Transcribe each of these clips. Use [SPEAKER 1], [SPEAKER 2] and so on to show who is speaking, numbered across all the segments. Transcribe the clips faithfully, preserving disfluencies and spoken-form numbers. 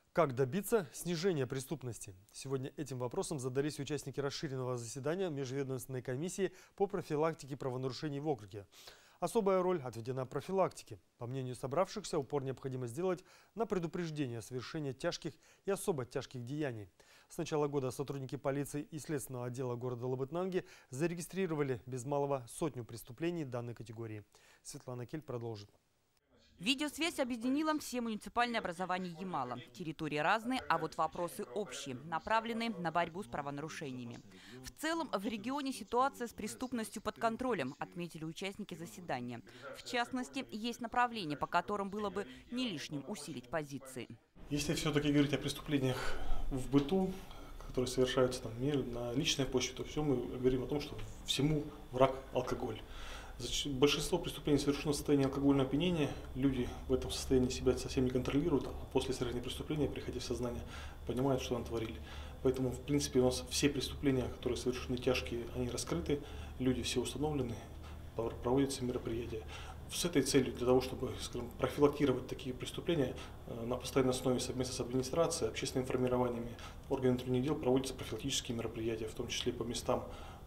[SPEAKER 1] Как добиться снижения преступности? Сегодня этим вопросом задались участники расширенного заседания Межведомственной комиссии по профилактике правонарушений в округе. Особая роль отведена профилактике. По мнению собравшихся, упор необходимо сделать на предупреждение совершения тяжких и особо тяжких деяний. С начала года сотрудники полиции и следственного отдела города Лабытнанги зарегистрировали без малого сотню преступлений данной категории. Светлана Кель продолжит.
[SPEAKER 2] Видеосвязь объединила все муниципальные образования Ямала. Территории разные, а вот вопросы общие, направленные на борьбу с правонарушениями. В целом, в регионе ситуация с преступностью под контролем, отметили участники заседания. В частности, есть направления, по которым было бы не лишним усилить позиции.
[SPEAKER 3] Если все-таки говорить о преступлениях в быту, которые совершаются там, на личной почве, то все мы говорим о том, что всему враг алкоголь. Большинство преступлений совершено в состоянии алкогольного опьянения. Люди в этом состоянии себя совсем не контролируют, а после совершения преступления, приходя в сознание, понимают, что натворили. Поэтому, в принципе, у нас все преступления, которые совершены тяжкие, они раскрыты, люди все установлены, проводятся мероприятия. С этой целью, для того, чтобы, скажем, профилактировать такие преступления, на постоянной основе совместно с администрацией, общественными формированиями, органами внутренних дел проводятся профилактические мероприятия, в том числе по местам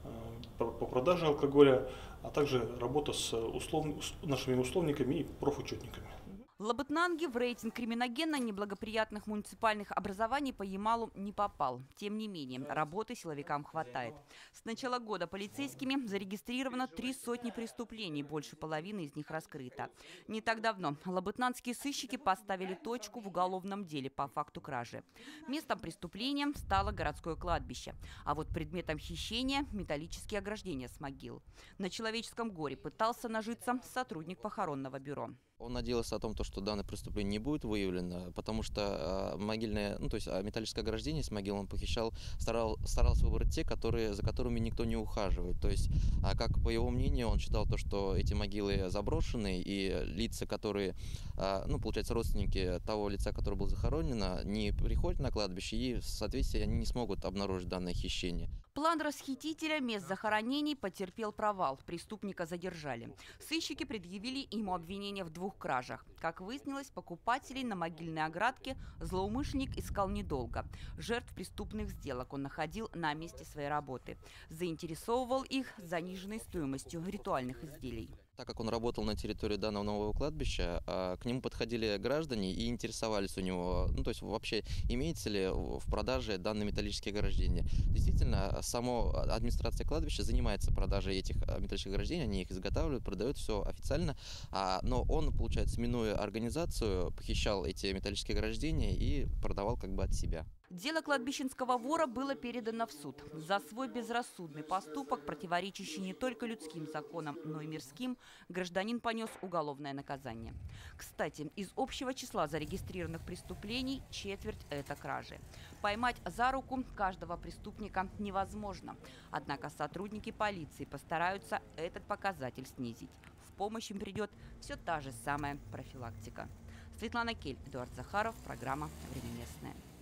[SPEAKER 3] по продаже алкоголя, а также работа с, услов... с нашими условниками и профучетниками.
[SPEAKER 2] В Лабытнанге в рейтинг криминогенно-неблагоприятных муниципальных образований по Ямалу не попал. Тем не менее, работы силовикам хватает. С начала года полицейскими зарегистрировано три сотни преступлений, больше половины из них раскрыто. Не так давно лабытнанские сыщики поставили точку в уголовном деле по факту кражи. Местом преступления стало городское кладбище, а вот предметом хищения – металлические ограждения с могил. На человеческом горе пытался нажиться сотрудник похоронного бюро.
[SPEAKER 4] Он надеялся о том, что данное преступление не будет выявлено, потому что могильное, ну, то есть металлическое ограждение с могил он похищал, старал, старался выбрать те, которые, за которыми никто не ухаживает. То есть, а как по его мнению, он считал то, что эти могилы заброшены, и лица, которые, ну, получается, родственники того лица, который был захоронен, не приходят на кладбище, и в соответствии они не смогут обнаружить данное хищение.
[SPEAKER 2] План расхитителя мест захоронений потерпел провал. Преступника задержали. Сыщики предъявили ему обвинение в двух кражах. Как выяснилось, покупателей на могильной оградке злоумышленник искал недолго. Жертв преступных сделок он находил на месте своей работы. Заинтересовывал их заниженной стоимостью ритуальных изделий.
[SPEAKER 4] Так как он работал на территории данного нового кладбища, к нему подходили граждане и интересовались у него, ну то есть вообще имеется ли в продаже данные металлические ограждения. Действительно, сама администрация кладбища занимается продажей этих металлических ограждений, они их изготавливают, продают все официально, но он, получается, минуя организацию, похищал эти металлические ограждения и продавал как бы от себя.
[SPEAKER 2] Дело кладбищенского вора было передано в суд. За свой безрассудный поступок, противоречащий не только людским законам, но и мирским, гражданин понес уголовное наказание. Кстати, из общего числа зарегистрированных преступлений четверть – это кражи. Поймать за руку каждого преступника невозможно. Однако сотрудники полиции постараются этот показатель снизить. В помощь им придет все та же самая профилактика. Светлана Кель, Эдуард Захаров, программа «Время местное».